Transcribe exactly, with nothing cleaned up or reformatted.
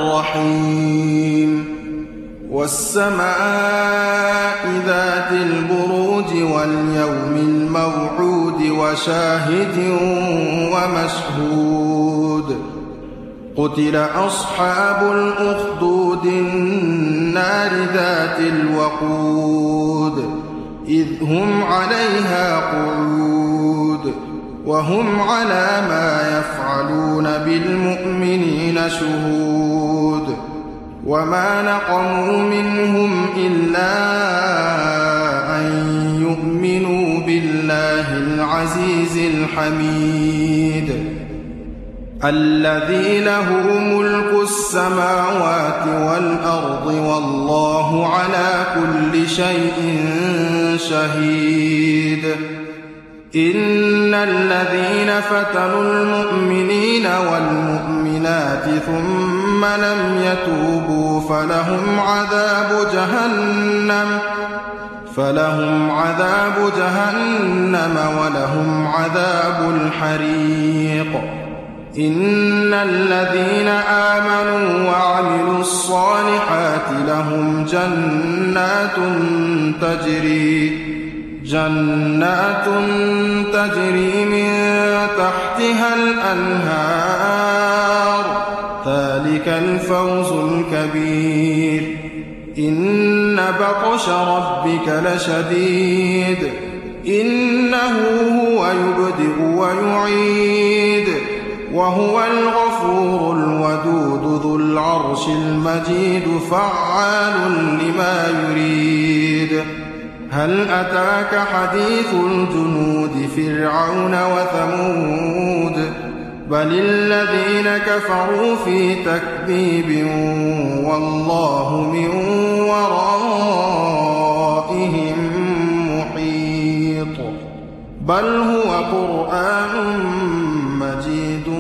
الرحيم والسماء ذات البروج واليوم الموعود وشاهد ومشهود قتل أصحاب الأخدود النار ذات الوقود إذ هم عليها قعود وهم على ما يفعلون بالمؤمنين شهود وما نقموا منهم إلا أن يؤمنوا بالله العزيز الحميد الذي له ملك السماوات والأرض والله على كل شيء شهيد إن الذين فتنوا المؤمنين والمؤمنات ثم لم يتوبوا فلهم عذاب جهنم فلهم عذاب جهنم ولهم عذاب الحريق إن الذين آمنوا وعملوا الصالحات لهم جنات تجري جنات تجري من تحتها الأنهار ذلك الفوز الكبير إن بطش ربك لشديد إنه هو يبدئ ويعيد وهو الغفور الودود ذو العرش المجيد فعال لما يريد هل أتاك حديث الجنود فرعون وثمود بل الذين كفروا في تكذيب والله من ورائهم محيط بل هو قرآن مجيد